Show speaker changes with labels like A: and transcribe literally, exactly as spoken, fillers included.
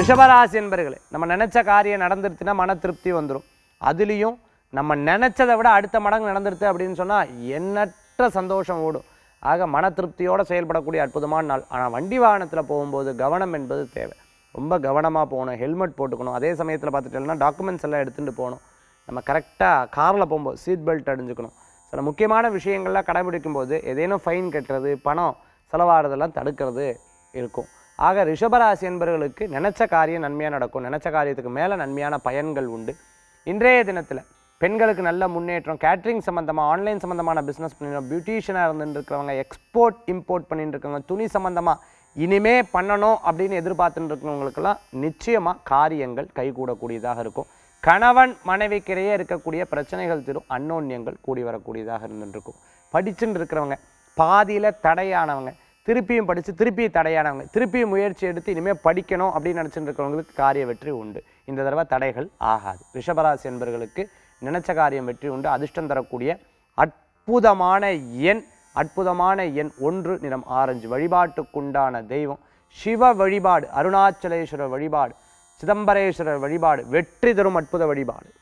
A: ரிஷபராசி என்பர்களே, நம்ம நினச்ச காரியம் நடந்துருச்சுன்னா மன திருப்தி வந்துடும். அதுலேயும் நம்ம நினச்சதை விட அடுத்த மடங்கு நடந்துருது அப்படின்னு சொன்னால் எண்ணற்ற சந்தோஷம் ஓடும். ஆக மன திருப்தியோடு செயல்படக்கூடிய அற்புதமான நாள். ஆனால் வண்டி வாகனத்தில் போகும்போது கவனம் என்பது தேவை. ரொம்ப கவனமாக போகணும், ஹெல்மெட் போட்டுக்கணும். அதே சமயத்தில் பார்த்துட்டோம்னா டாக்குமெண்ட்ஸ் எல்லாம் எடுத்துகிட்டு போகணும். நம்ம கரெக்டாக காரில் போகும்போது சீட் பெல்ட் அணிஞ்சுக்கணும். சில முக்கியமான விஷயங்கள்லாம் கடைபிடிக்கும் போது ஏதேனும் ஃபைன் கட்டுறது, பணம் செலவாகிறதெல்லாம் தடுக்கிறது இருக்கும். ஆக ரிஷபராசி என்பவர்களுக்கு நினச்ச காரியம் நன்மையாக நடக்கும். நினச்ச காரியத்துக்கு மேலே நன்மையான பயன்கள் உண்டு. இன்றைய தினத்தில் பெண்களுக்கு நல்ல முன்னேற்றம். கேட்ரிங் சம்மந்தமாக, ஆன்லைன் சம்மந்தமான பிஸ்னஸ் பண்ணிடுறோம், பியூட்டிஷியனாக இருந்துட்டு இருக்கிறவங்க, எக்ஸ்போர்ட் இம்போர்ட் பண்ணிட்டு இருக்கவங்க, துணி சம்மந்தமாக இனிமே பண்ணணும் அப்படின்னு எதிர்பார்த்துட்டு இருக்கிறவங்களுக்கெல்லாம் நிச்சயமாக காரியங்கள் கைகூடக்கூடியதாக இருக்கும். கணவன் மனைவிக்கிடையே இருக்கக்கூடிய பிரச்சனைகள் தீரும். அன்னோன்யங்கள் கூடி வரக்கூடியதாக இருந்துருக்கும். படிச்சுட்டு இருக்கிறவங்க, பாதியில் தடையானவங்க, திருப்பியும் படித்து திருப்பியும் தடையானவங்க, திருப்பியும் முயற்சி எடுத்து இனிமேல் படிக்கணும் அப்படின்னு நினச்சிட்டு இருக்கிறவங்களுக்கு காரிய வெற்றி உண்டு. இந்த தடவை தடைகள் ஆகாது. ரிஷபராசி என்பவர்களுக்கு நினைச்ச காரியம் வெற்றி உண்டு. அதிர்ஷ்டம் தரக்கூடிய அற்புதமான எண் அற்புதமான எண் ஒன்று, நிறம் ஆரஞ்சு. வழிபாட்டுக்குண்டான தெய்வம் சிவ வழிபாடு, அருணாச்சலேஸ்வரர் வழிபாடு, சிதம்பரேஸ்வரர் வழிபாடு வெற்றி தரும் அற்புத வழிபாடு.